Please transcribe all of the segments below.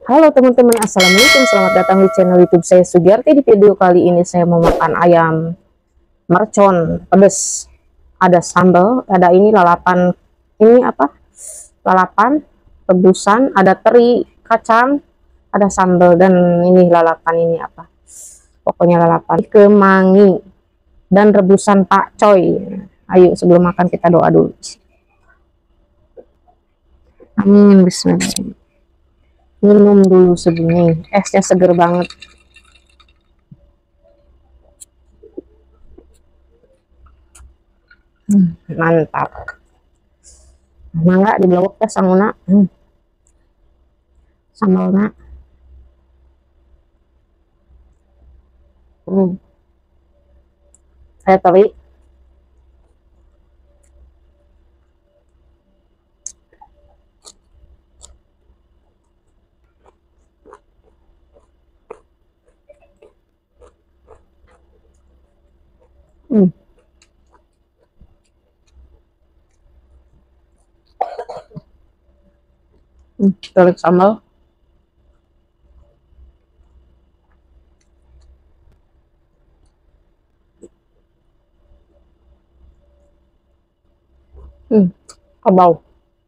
Halo teman-teman, assalamualaikum, selamat datang di channel YouTube saya Sugiarti. Di video kali ini saya mau makan ayam mercon pedas, ada sambal, ada ini lalapan, ini apa, lalapan rebusan, ada teri kacang, ada sambal, dan ini lalapan, ini apa, pokoknya lalapan kemangi dan rebusan pakcoy. Ayo sebelum makan kita doa dulu. Amin, bismillah. Minum dulu sebelumnya, esnya seger banget. Mantap. Mangga di blok teh sanguna. Sambalna. Saya teri. Terik sambal. Kabau.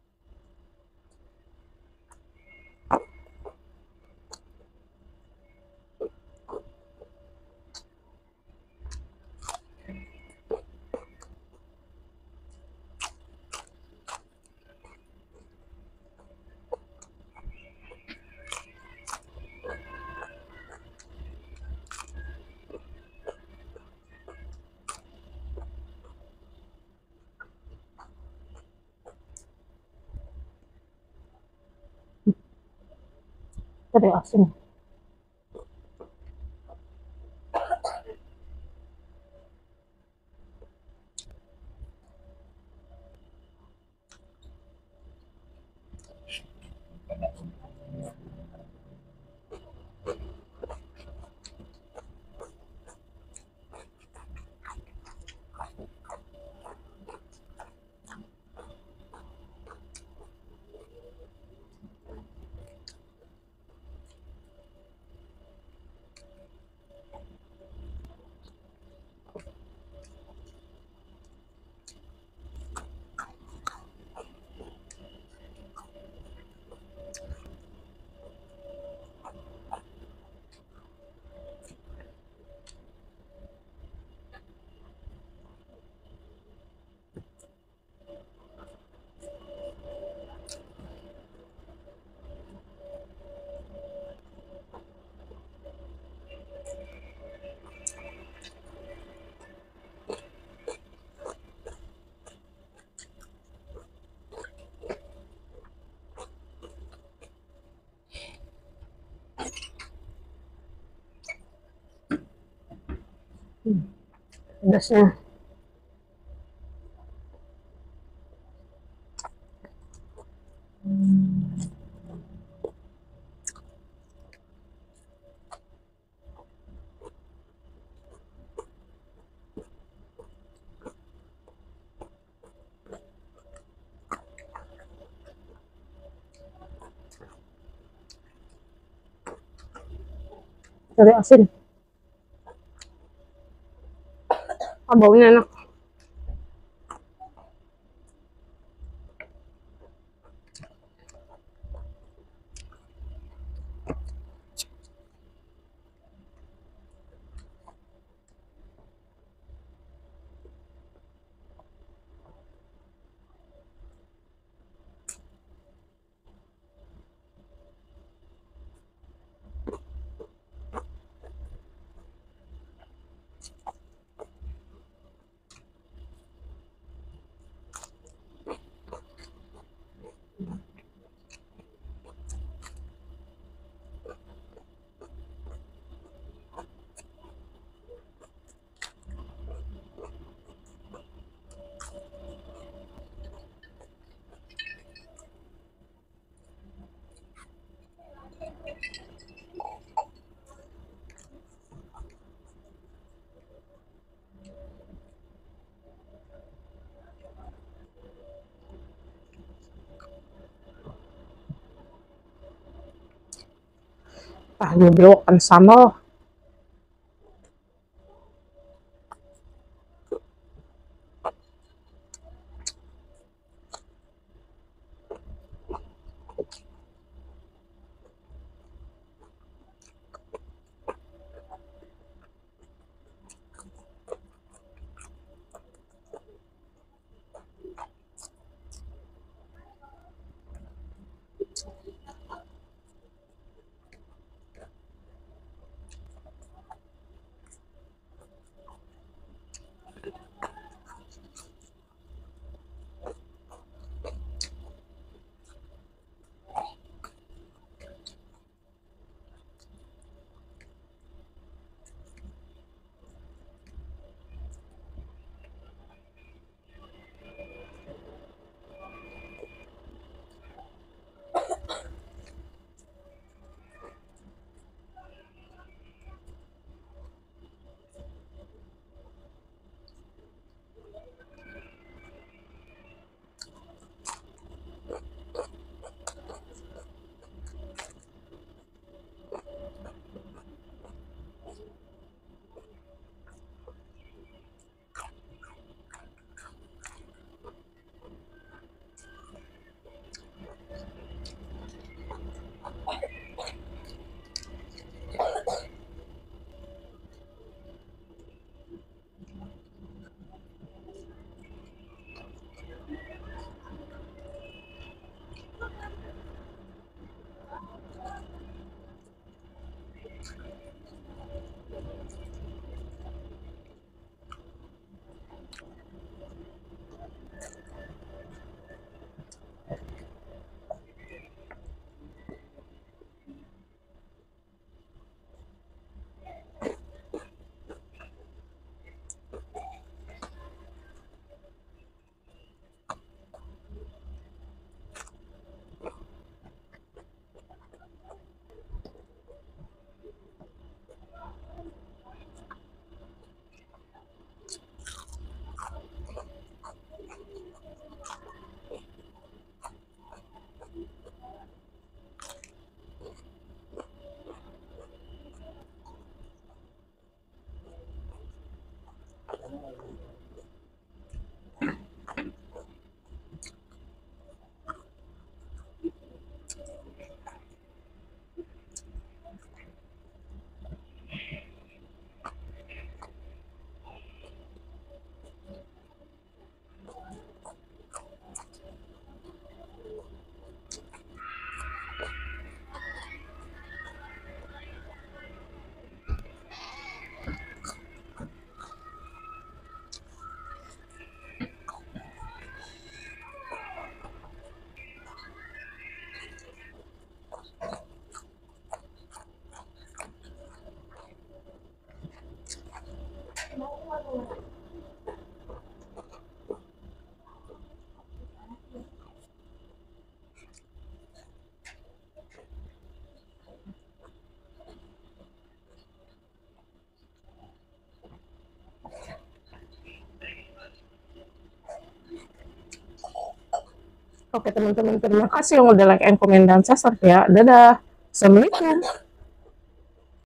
Teri asin. Pedasnya. Teri asin. Baunya enak. Gue belokan sambal. Oke teman-teman, terima kasih yang udah like and comment dan subscribe ya. Dadah. Assalamualaikum.